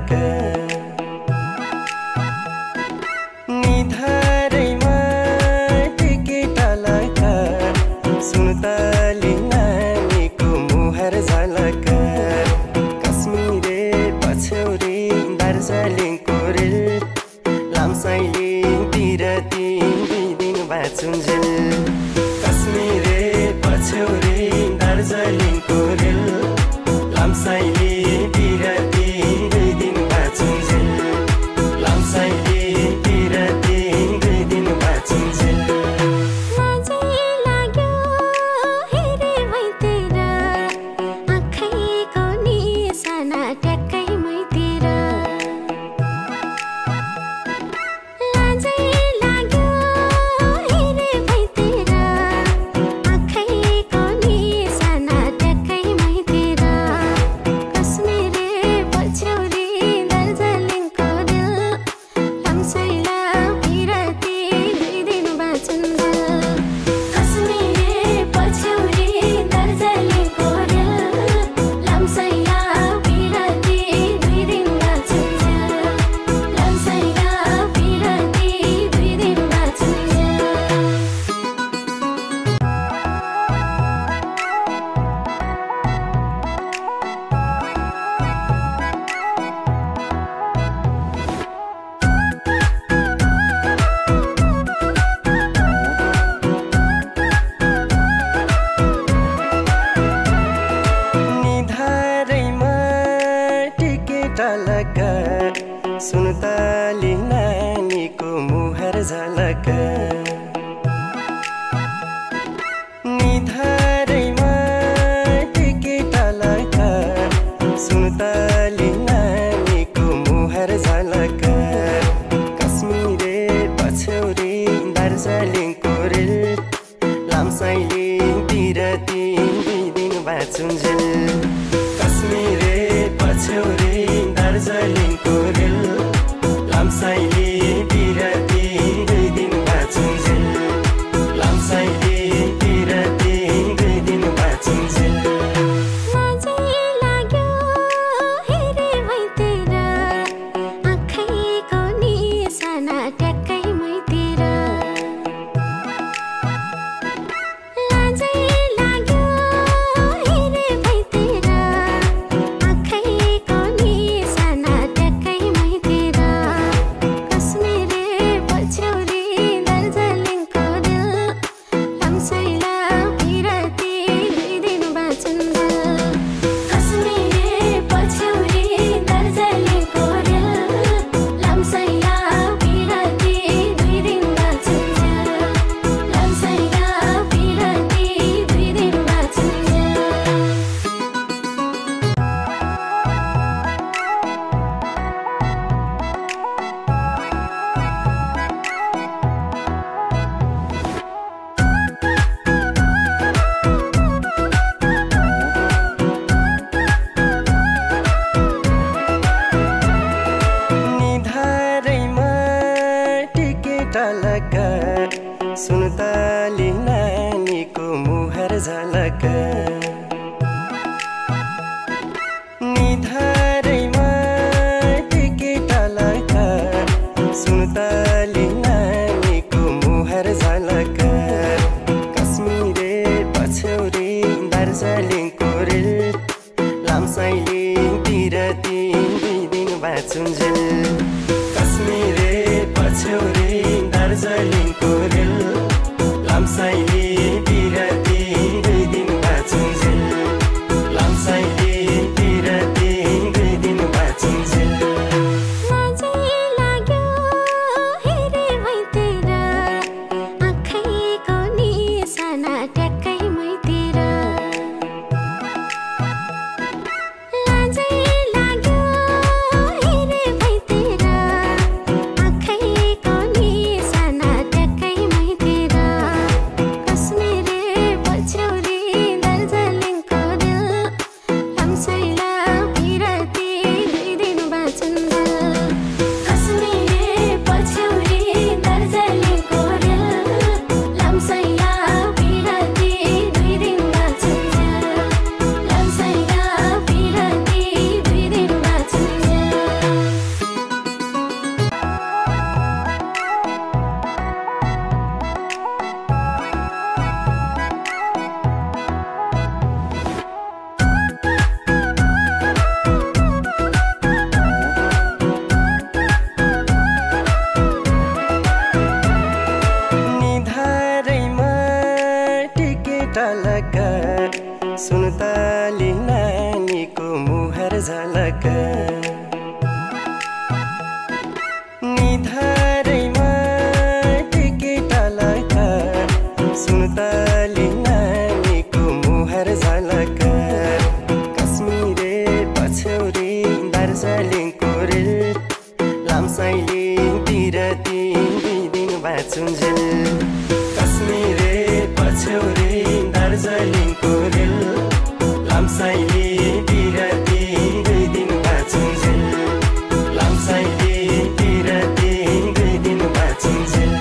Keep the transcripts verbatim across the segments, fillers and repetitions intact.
झलक निधारैमा टिकेट लगा सुन्तली नानीको मुहार झलक कश्मीरे पछौरी दार्जिलिङको रेल लामसाइलिङतिर तिन दुई दिन बाँचुन्जेल कश्मीरे पछौरी दार्जिलिङको रेल लामसाइलिङतिर तिन दुई दिन बाँचुन्जेल लामसाइलिङतिर तिन दुई दिन बाँचुन्जेल सुन्तली नानीको मुहार झलक निधारैमा टिकेट लगा सुन्तली नानीको मुहार झलक कश्मीरे पछौरी दार्जिलिङको रेल लामसाइलिङतिर तिन दुई दिन बाँचुन्जेल कश्मीरे पछौरी दार्जिलिङको रेल लामसाइलिङतिर तिन दुई दिन बाँचुन्जेल लामसाइलिङतिर तिन दुई दिन बाँचुन्जेल लगा सुन्तली नानीको मुहार झलक निधारैमा टिकेट लगा सुन्तली नानीको मुहार झलक कश्मीरे पछौरी दार्जिलिङको रेल लामसाइलिङतिर तिन दुई दिन बाँचुन्जेल कश्मीरे पछौरी दार्जिलिङको रेल लामसाइलिङतिर तिन दुई दिन बाँचुन्जेल लामसाइलिङतिर तिन दुई दिन बाँचुन्जेल टलक सुन्तली नानीको मुहार झलक निधारैमा टिके टलक सुन्तली नानीको मुहार झलक कश्मीरे पछौरी दार्जिलिङको रेल लामसाइले बिरती दुई दिन बाँचुन्जेल कश्मीरे पछौरी दार्जिलिङको रेल लामसाइले बिरती दुई दिन बाँचुन्जेल लामसाइले बिरती दुई दिन बाँचुन्जेल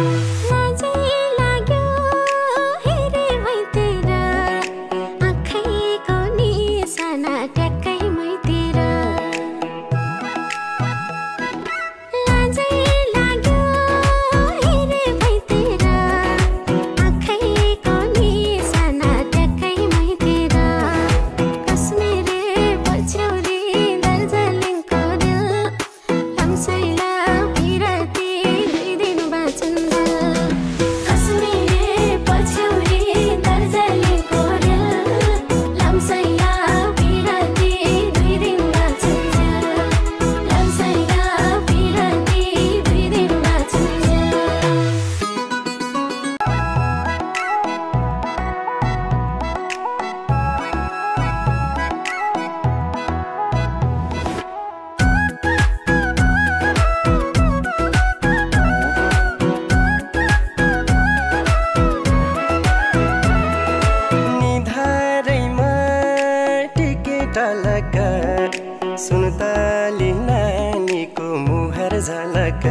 टलक सुन्तली नानीको मुहार झलक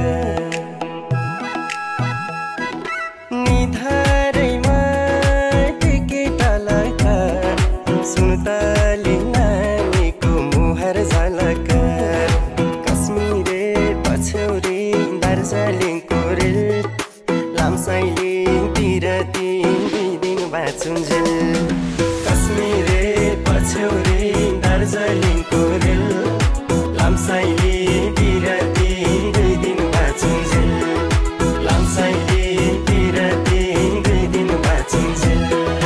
निधारैमा टिके टलक सुन्तली नानीको मुहार झलक कश्मीरे पछौरी दार्जिलिङको रेल लामसाइले बिरती दुई दिन बाँचुन्जेल कश्मीरे पछौरी दार्जिलिङको रेल लामसाइले बिरती दुई दिन बाँचुन्जेल लामसाइले बिरती दुई दिन बाँचुन्जेल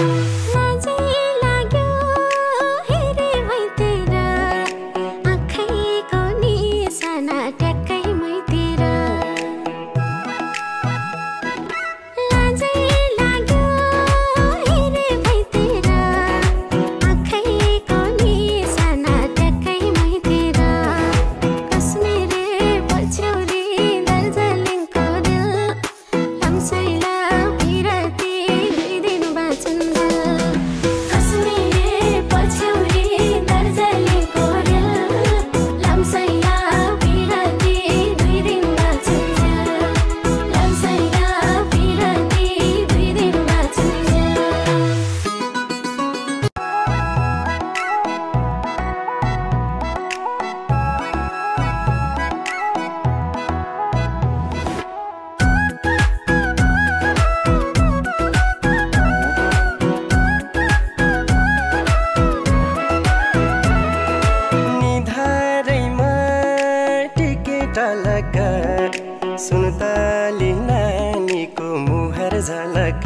टलक सुन्तली नानीको मुहार झलक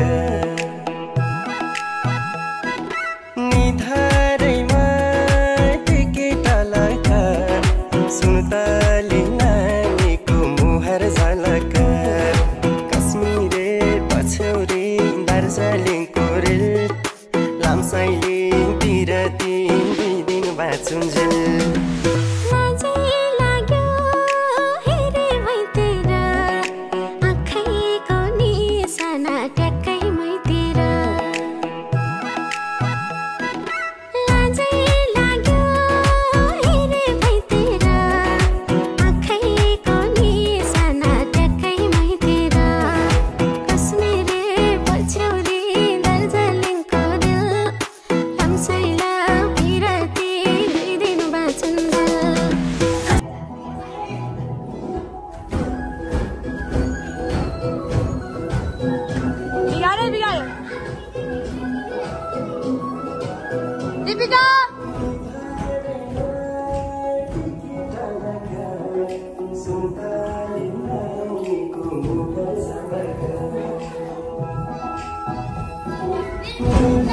निधारैमा टिके टलक सुन्तली नानीको मुहार झलक कश्मीरे पछौरी दार्जिलिङको रेल लामसाइले बिरती दुई दिन बाँचुन्जेल दीपिका Ooh.